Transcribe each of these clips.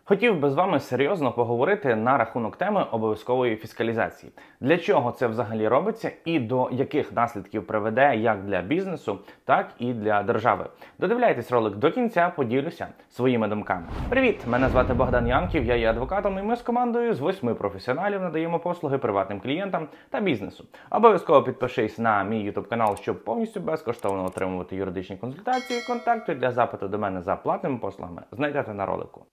Хотів би з вами серйозно поговорити на рахунок теми обов'язкової фіскалізації. Для чого це взагалі робиться і до яких наслідків приведе як для бізнесу, так і для держави. Додивляйтесь ролик до кінця, поділюся своїми думками. Привіт! Мене звати Богдан Янків, я є адвокатом і ми з командою з 8 професіоналів надаємо послуги приватним клієнтам та бізнесу. Обов'язково підпишись на мій YouTube канал, щоб повністю безкоштовно отримувати юридичні консультації. Контакти для запиту до мене за платними послугами знайдете на ролику.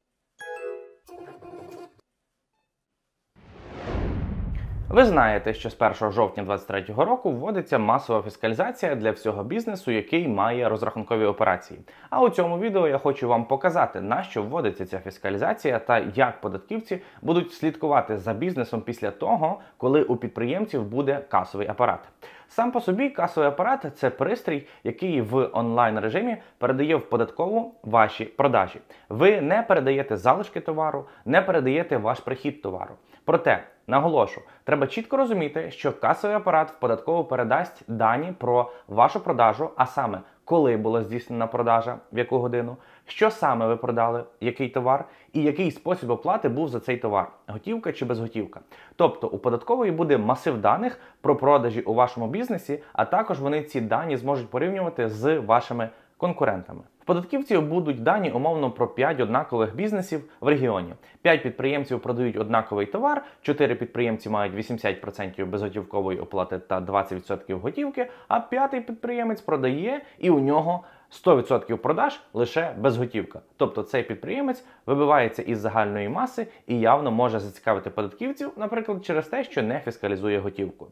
Ви знаєте, що з 1 жовтня 2023 року вводиться масова фіскалізація для всього бізнесу, який має розрахункові операції. А у цьому відео я хочу вам показати, на що вводиться ця фіскалізація та як податківці будуть слідкувати за бізнесом після того, коли у підприємців буде касовий апарат. Сам по собі касовий апарат – це пристрій, який в онлайн-режимі передає в податкову ваші продажі. Ви не передаєте залишки товару, не передаєте ваш прихід товару. Проте, наголошу, треба чітко розуміти, що касовий апарат в податкову передасть дані про вашу продажу, а саме, коли була здійснена продажа, в яку годину, що саме ви продали, який товар і який спосіб оплати був за цей товар – готівка чи безготівка. Тобто у податкової буде масив даних про продажі у вашому бізнесі, а також вони ці дані зможуть порівнювати з вашими конкурентами. В податківців будуть дані умовно про 5 однакових бізнесів в регіоні. 5 підприємців продають однаковий товар, 4 підприємці мають 80% безготівкової оплати та 20% готівки, а 5-й підприємець продає і у нього 100% продаж лише безготівка. Тобто цей підприємець вибивається із загальної маси і явно може зацікавити податківців, наприклад, через те, що не фіскалізує готівку.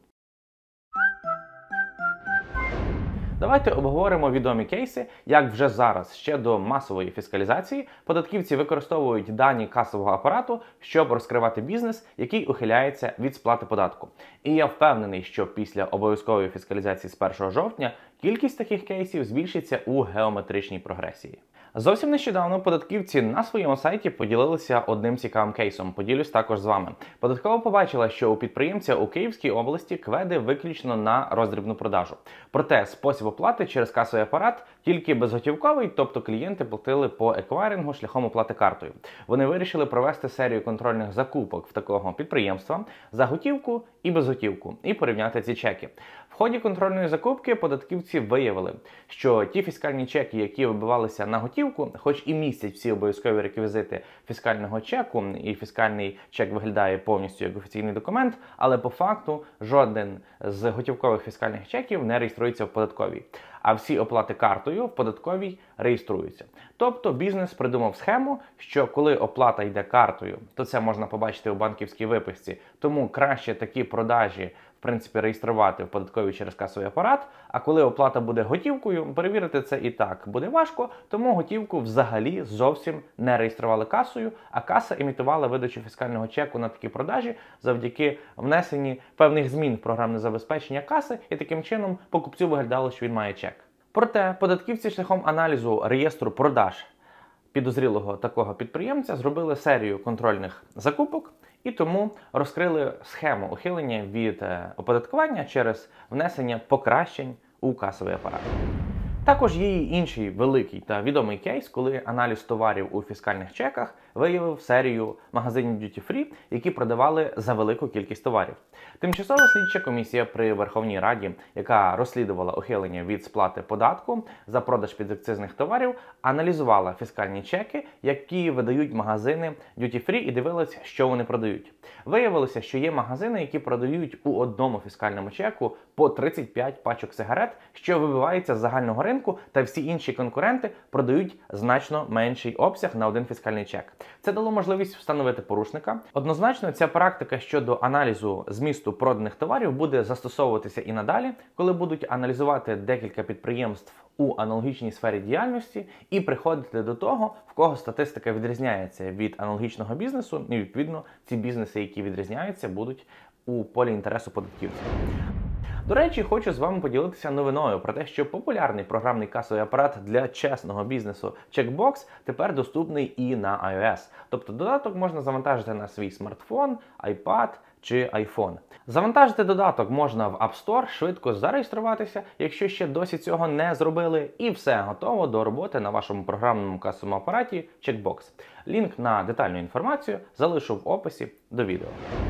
Давайте обговоримо відомі кейси, як вже зараз, ще до масової фіскалізації, податківці використовують дані касового апарату, щоб розкривати бізнес, який ухиляється від сплати податку. І я впевнений, що після обов'язкової фіскалізації з 1 жовтня кількість таких кейсів збільшиться у геометричній прогресії. Зовсім нещодавно податківці на своєму сайті поділилися одним цікавим кейсом. Поділюсь також з вами. Податкова побачила, що у підприємця у Київській області кведи виключно на роздрібну продажу. Проте спосіб оплати через касовий апарат тільки безготівковий, тобто клієнти платили по еквайрингу шляхом оплати картою. Вони вирішили провести серію контрольних закупок в такого підприємства за готівку і безготівку і порівняти ці чеки. В ході контрольної закупки податківці виявили, що ті фіскальні чеки, які вибивалися на готівку, хоч і містять всі обов'язкові реквізити фіскального чеку, і фіскальний чек виглядає повністю як офіційний документ, але по факту жоден з готівкових фіскальних чеків не реєструється в податковій. А всі оплати картою в податковій реєструються. Тобто бізнес придумав схему, що коли оплата йде картою, то це можна побачити у банківській виписці, тому краще такі продажі в принципі, реєструвати в податковій через касовий апарат, а коли оплата буде готівкою, перевірити це і так буде важко, тому готівку взагалі зовсім не реєстрували касою, а каса імітувала видачу фіскального чеку на такі продажі завдяки внесенні певних змін в програмне забезпечення каси, і таким чином покупцю виглядало, що він має чек. Проте податківці шляхом аналізу реєстру продаж підозрілого такого підприємця зробили серію контрольних закупок, і тому розкрили схему ухилення від оподаткування через внесення покращень у касовий апарат. Також є і інший великий та відомий кейс, коли аналіз товарів у фіскальних чеках виявив серію магазинів Duty Free, які продавали за велику кількість товарів. Тимчасова слідча комісія при Верховній Раді, яка розслідувала ухилення від сплати податку за продаж підакцизних товарів, аналізувала фіскальні чеки, які видають магазини Duty Free, і дивилась, що вони продають. Виявилося, що є магазини, які продають у одному фіскальному чеку по 35 пачок сигарет, що вибивається з загального ринку, та всі інші конкуренти продають значно менший обсяг на один фіскальний чек. Це дало можливість встановити порушника. Однозначно, ця практика щодо аналізу змісту проданих товарів буде застосовуватися і надалі, коли будуть аналізувати декілька підприємств у аналогічній сфері діяльності і приходити до того, в кого статистика відрізняється від аналогічного бізнесу, і відповідно ці бізнеси, які відрізняються, будуть у полі інтересу податківців. До речі, хочу з вами поділитися новиною про те, що популярний програмний касовий апарат для чесного бізнесу Checkbox тепер доступний і на iOS. Тобто додаток можна завантажити на свій смартфон, iPad чи iPhone. Завантажити додаток можна в App Store, швидко зареєструватися, якщо ще досі цього не зробили, і все готово до роботи на вашому програмному касовому апараті Checkbox. Лінк на детальну інформацію залишу в описі до відео.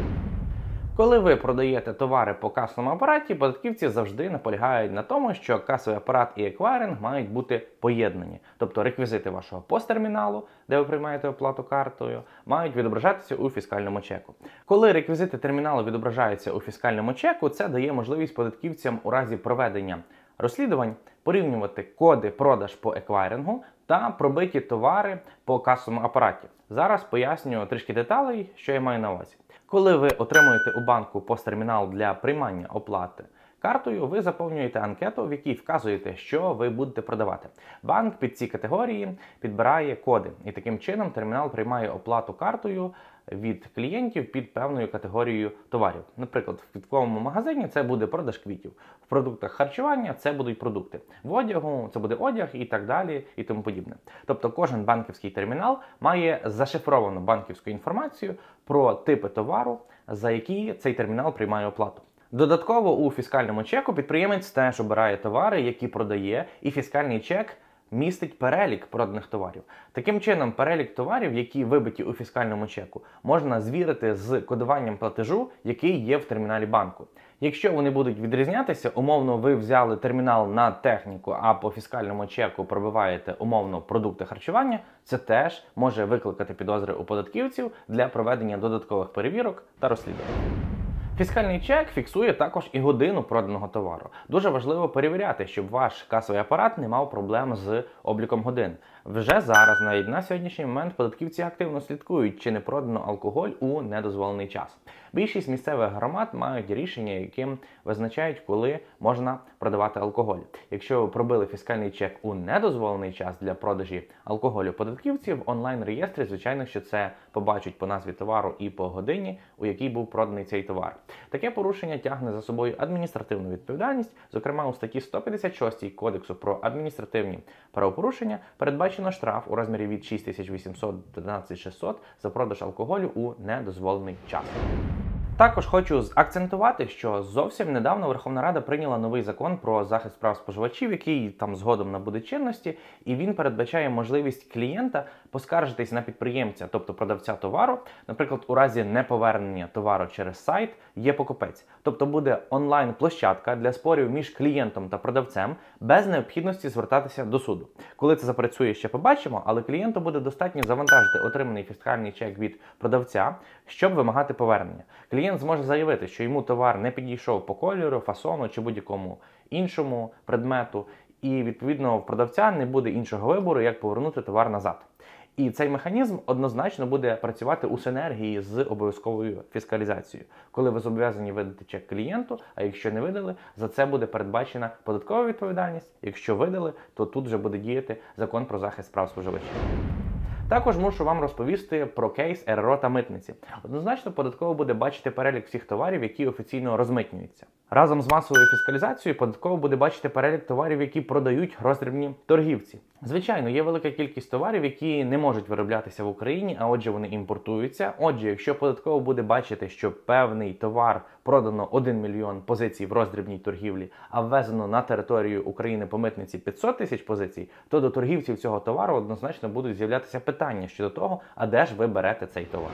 Коли ви продаєте товари по касовому апараті, податківці завжди наполягають на тому, що касовий апарат і еквайринг мають бути поєднані. Тобто реквізити вашого посттерміналу, де ви приймаєте оплату картою, мають відображатися у фіскальному чеку. Коли реквізити терміналу відображаються у фіскальному чеку, це дає можливість податківцям у разі проведення розслідувань порівнювати коди продаж по еквайрингу та пробиті товари по касовому апараті. Зараз поясню трішки деталей, що я маю на увазі. Коли ви отримуєте у банку посттермінал для приймання оплати картою, ви заповнюєте анкету, в якій вказуєте, що ви будете продавати. Банк під ці категорії підбирає коди, і таким чином термінал приймає оплату картою від клієнтів під певною категорією товарів. Наприклад, в квітковому магазині це буде продаж квітів, в продуктах харчування це будуть продукти, в одягу це буде одяг і так далі і тому подібне. Тобто кожен банківський термінал має зашифровану банківську інформацію про типи товару, за які цей термінал приймає оплату. Додатково у фіскальному чеку підприємець теж обирає товари, які продає, і фіскальний чек містить перелік проданих товарів. Таким чином, перелік товарів, які вибиті у фіскальному чеку, можна звірити з кодуванням платежу, який є в терміналі банку. Якщо вони будуть відрізнятися, умовно ви взяли термінал на техніку, а по фіскальному чеку пробиваєте умовно продукти харчування, це теж може викликати підозри у податківців для проведення додаткових перевірок та розслідувань. Фіскальний чек фіксує також і годину проданого товару. Дуже важливо перевіряти, щоб ваш касовий апарат не мав проблем з обліком годин. Вже зараз, навіть на сьогоднішній момент, податківці активно слідкують, чи не продано алкоголь у недозволений час. Більшість місцевих громад мають рішення, яким визначають, коли можна продавати алкоголь. Якщо ви пробили фіскальний чек у недозволений час для продажі алкоголю податківці, в онлайн-реєстрі, звичайно, що це побачать по назві товару і по годині, у якій був проданий цей товар. Таке порушення тягне за собою адміністративну відповідальність, зокрема у статті 156 Кодексу про адміністративні правопорушення передбачено штраф у розмірі від 6800 до 12600 за продаж алкоголю у недозволений час. Також хочу акцентувати, що зовсім недавно Верховна Рада прийняла новий закон про захист прав споживачів, який там згодом набуде чинності, і він передбачає можливість клієнта поскаржитись на підприємця, тобто продавця товару. Наприклад, у разі неповернення товару через сайт є покупець. Тобто буде онлайн-площадка для спорів між клієнтом та продавцем без необхідності звертатися до суду. Коли це запрацює, ще побачимо, але клієнту буде достатньо завантажити отриманий фіскальний чек від продавця, щоб вимагати повернення. Клієнт зможе заявити, що йому товар не підійшов по кольору, фасону чи будь-якому іншому предмету, і відповідно в продавця не буде іншого вибору, як повернути товар назад. І цей механізм однозначно буде працювати у синергії з обов'язковою фіскалізацією. Коли ви зобов'язані видати чек клієнту, а якщо не видали, за це буде передбачена податкова відповідальність. Якщо видали, то тут вже буде діяти закон про захист прав споживачів. Також мушу вам розповісти про кейс РРО та митниці. Однозначно, податково буде бачити перелік всіх товарів, які офіційно розмитнюються. Разом з масовою фіскалізацією податково буде бачити перелік товарів, які продають роздрібні торгівці. Звичайно, є велика кількість товарів, які не можуть вироблятися в Україні, а отже вони імпортуються. Отже, якщо податково буде бачити, що певний товар продано 1 мільйон позицій в роздрібній торгівлі, а ввезено на територію України по митниці 500 тисяч позицій, то до торгівців цього товару однозначно будуть з'являтися питання щодо того, а де ж ви берете цей товар.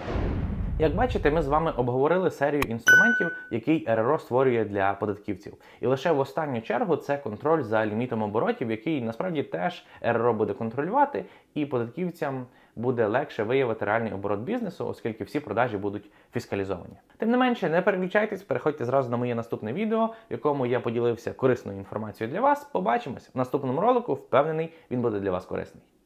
Як бачите, ми з вами обговорили серію інструментів, який РРО створює для податківців. І лише в останню чергу це контроль за лімітом оборотів, який насправді теж РРО буде контролювати, і податківцям буде легше виявити реальний оборот бізнесу, оскільки всі продажі будуть фіскалізовані. Тим не менше, не переключайтесь, переходьте зразу на моє наступне відео, в якому я поділився корисною інформацією для вас. Побачимось в наступному ролику, впевнений, він буде для вас корисний.